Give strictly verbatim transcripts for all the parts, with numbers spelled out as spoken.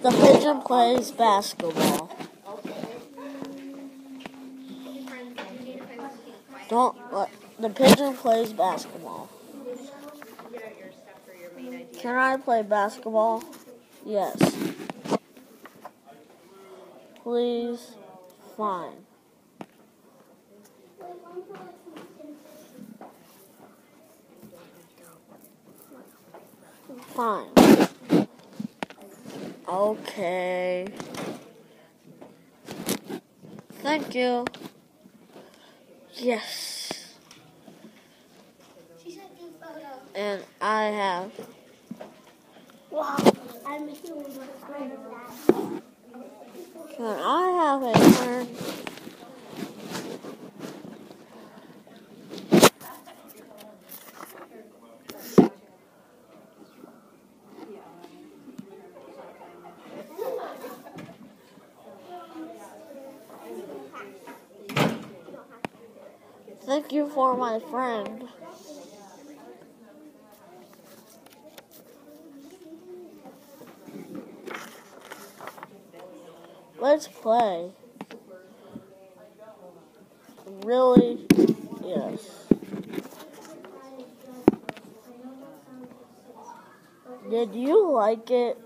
The pigeon plays basketball. Don't let the pigeon plays basketball. Can I play basketball? Yes. Please. Fine. Fine. Okay. Thank you. Yes. And I have. Wow. I'm making that. Can I have a turn? Thank you for my friend. Let's play. Really? Yes. Did you like it?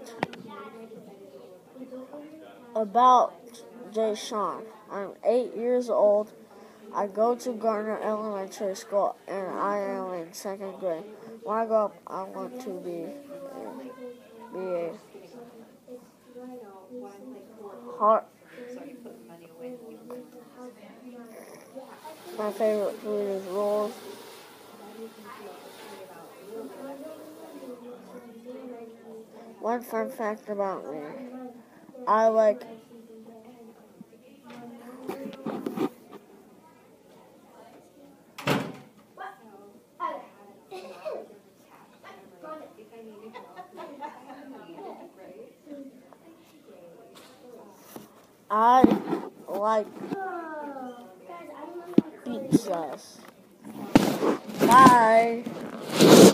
About Jay-Sean. I'm eight years old. I go to Gardner Elementary School, and I am in second grade. When I grow up, I want to be a, be a heart. My favorite food is rolls. One fun fact about me: I like. I like pizzas. Bye.